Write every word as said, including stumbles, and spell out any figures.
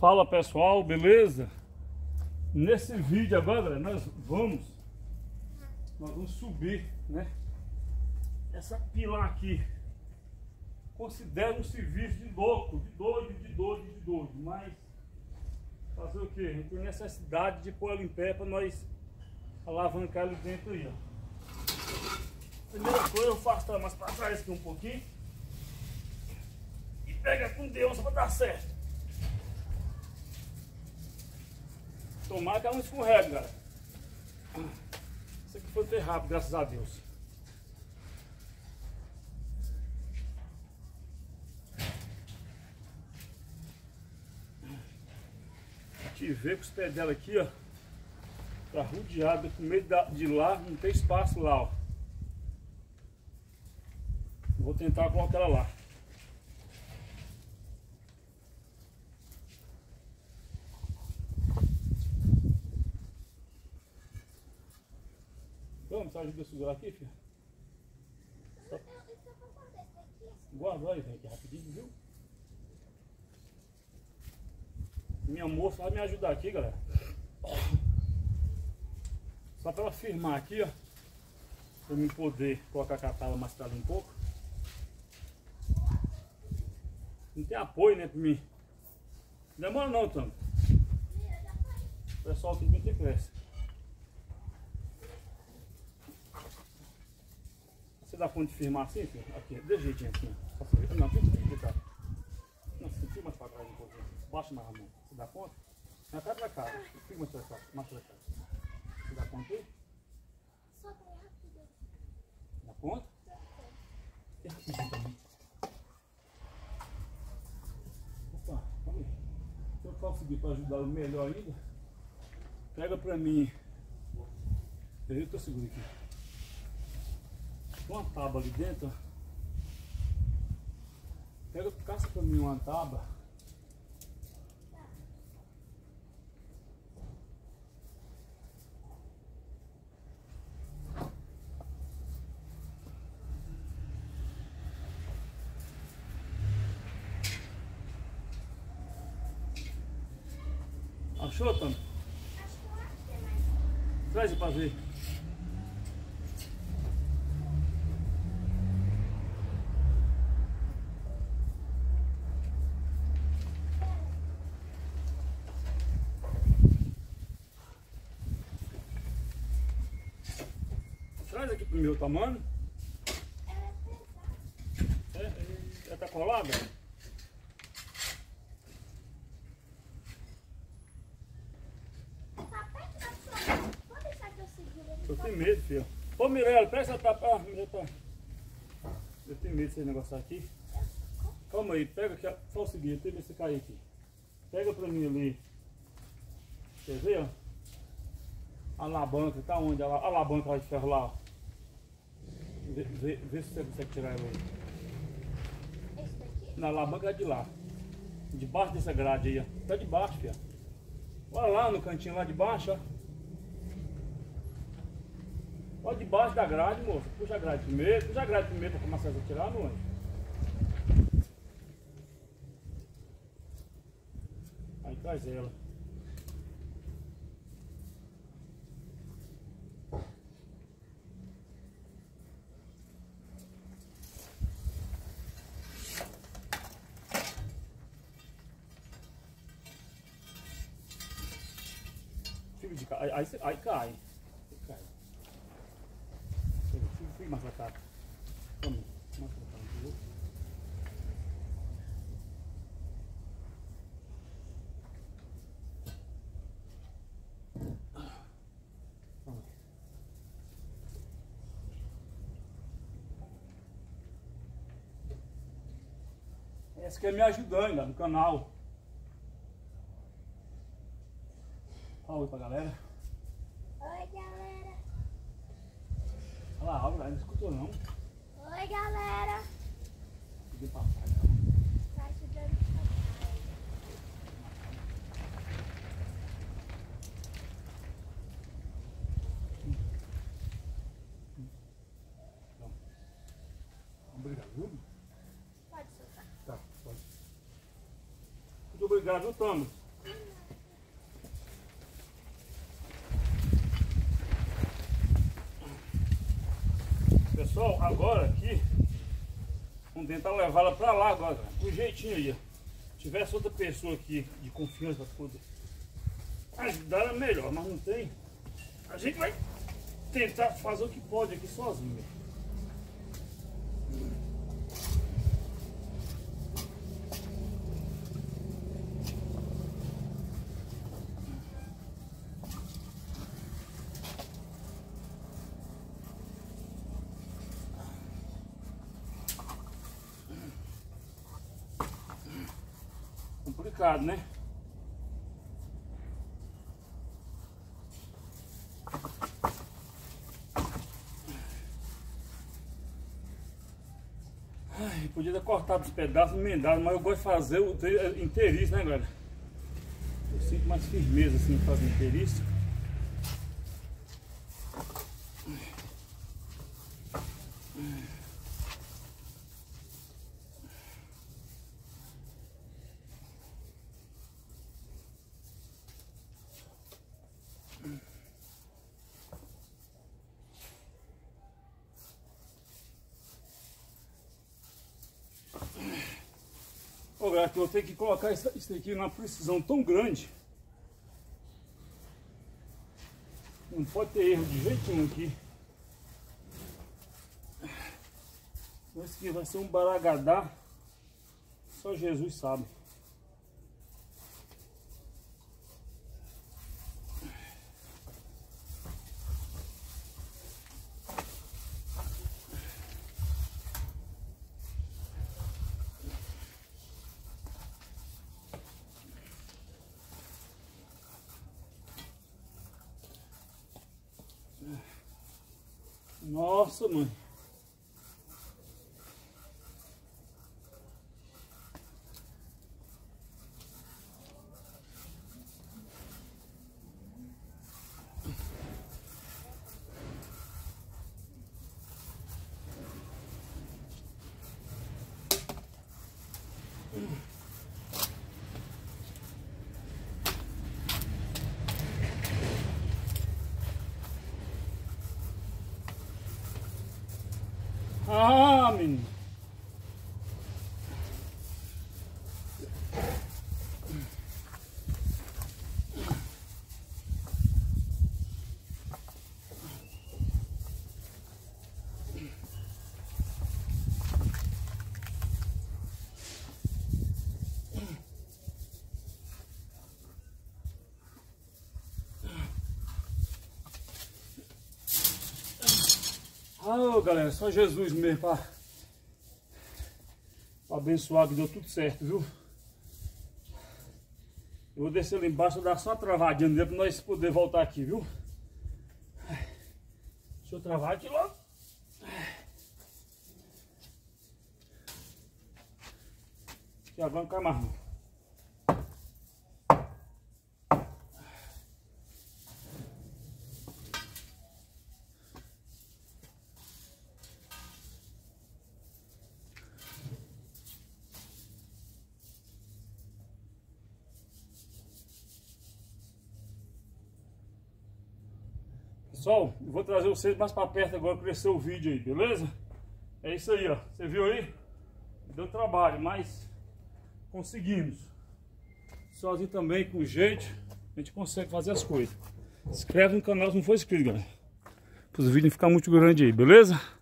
Fala pessoal, beleza? Nesse vídeo agora, galera, nós vamos nós vamos subir, né? Essa pilar aqui. Considero um serviço de louco, de doido, de doido, de doido, mas fazer o que? A gente tem necessidade de pôr ela em pé para nós alavancar ali dentro aí, ó. Primeira coisa, eu faço mais para trás aqui um pouquinho e pega com Deus para dar certo. Tomara que ela não escorrega, galera. Isso aqui foi bem rápido, graças a Deus. A gente vê que os pés dela aqui, ó, tá rodeado, com medo de lá, não tem espaço lá, ó. Vou tentar colocar ela lá. Vamos, você ajuda a segurar aqui, filho? Só... Guarda aí, vem aqui rapidinho, viu? Minha moça vai me ajudar aqui, galera. Só para ela firmar aqui, ó. Para eu poder colocar a catala mais para ali um pouco. Não tem apoio, né, para mim. Não demora não, Tano. O pessoal tem muita pressa. Você dá conta de firmar assim, filho? Aqui, de jeitinho assim. Não, tem que ficar. Não, você fica mais para trás um pouquinho. Baixa mais a mão. Você dá conta? Na cara da cara. Fica mais para cá. Mais para cá. Você dá conta aí? Só bem rápido. Dá conta? E rapidinho também. Opa, calma aí. Se eu conseguir para ajudar melhor ainda, pega para mim. Eu tô seguro aqui. Uma tábua ali dentro, ó. Pega, caça pra mim uma tábua. Achou, Tano? Traz aí pra ver. Traz aqui pro meu tamanho. É, ela tá colada? Eu tenho medo, filho. Ô Mirella, presta a tapa. Ah, Mirella, tá. Eu tenho medo desse negócio aqui. Calma aí, pega aqui. Só o seguinte, deixa eu ver se cair aqui. Pega pra mim ali. Quer ver, ó? A alavanca, tá onde? A alavanca lá de ferro lá, ó. Vê, vê, vê se você consegue tirar ela aí. Esse daqui? Na alavanca é de lá. Debaixo dessa grade aí, ó. Tá debaixo, filho. Olha lá no cantinho lá de baixo, ó. Olha debaixo da grade, moça. Puxa a grade primeiro. Puxa a grade primeiro pra começar a tirar, não é? Aí traz ela. Aí, aí, aí cai. Aí cai. Fica mais pra cá. Vamos. Mais pra cá. Viu? Vamos. Essa que é me ajudando ainda no canal. Fala oi pra galera. Oi, galera. Olha lá, olha lá, não escutou não. Oi, galera. Peguei papai. Tá ajudando o papai. Obrigado, viu? Pode soltar. Tá, pode. Muito obrigado, viu, Thanos? Pessoal, agora aqui, vamos tentar levar ela pra lá agora, com jeitinho aí, ó. Se tivesse outra pessoa aqui de confiança pra poder ajudar, ela melhor, mas não tem. A gente vai tentar fazer o que pode aqui sozinho. Complicado, né? Ai, podia ter cortado os pedaços, emendado, mas eu gosto de fazer o inteiriço, né, galera? Eu sinto mais firmeza assim fazendo inteiriço. Ô, galera, que eu vou ter que colocar isso aqui numa precisão tão grande. Não pode ter erro de jeito nenhum aqui. Isso aqui vai ser um baragadá. Só Jesus sabe. Nossa, mãe. Ah, menino. Ah, galera, só Jesus mesmo para abençoar que deu tudo certo, viu? Eu vou descer lá embaixo, dar só uma travadinha nele para nós poder voltar aqui, viu? Deixa eu travar aqui logo. Já vamos com a marrom. Pessoal, eu vou trazer vocês mais para perto agora, crescer o vídeo aí, beleza? É isso aí, ó. Você viu aí? Deu trabalho, mas conseguimos. Sozinho também, com jeito, a gente consegue fazer as coisas. Se inscreve no canal se não for inscrito, galera. Para os vídeos não ficar muito grandes aí, beleza?